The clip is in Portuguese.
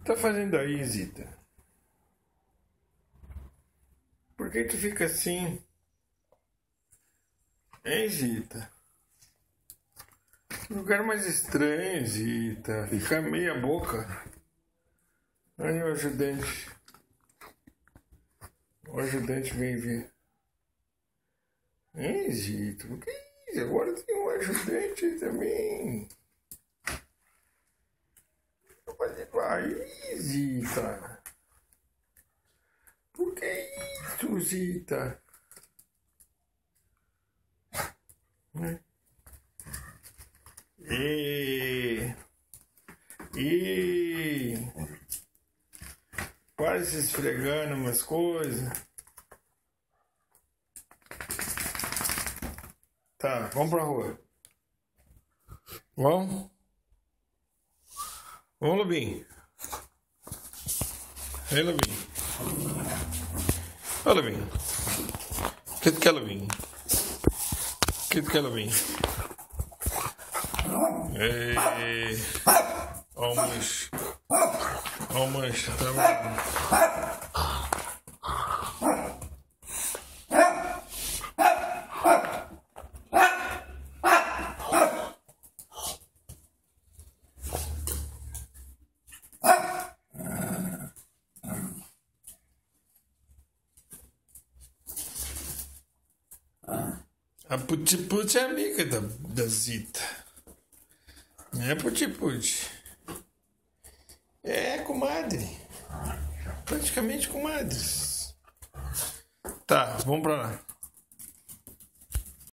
Tá fazendo aí, Zita? Por que tu fica assim? Hein, Zita? Que lugar mais estranho, Zita. Fica meia boca. Aí o ajudante. O ajudante vem ver. Hein, Zita? Por que isso? Agora tem um ajudante também. Aí, Zita. Por que isso, Zita? E para se esfregando umas coisas. Tá, vamos pra rua. Vamos? Vamos, Lubinho. Ei, Lubinho. Ô, Lubinho. O que tu quer, Lubinho? O que tu quer, Lubinho? Ei. Ó o mancho. Ó o mancho, tá trabalhando. A Puti-Puti é amiga da Zita. Não é Puti-Puti. É comadre. Praticamente comadres. Tá, vamos pra lá.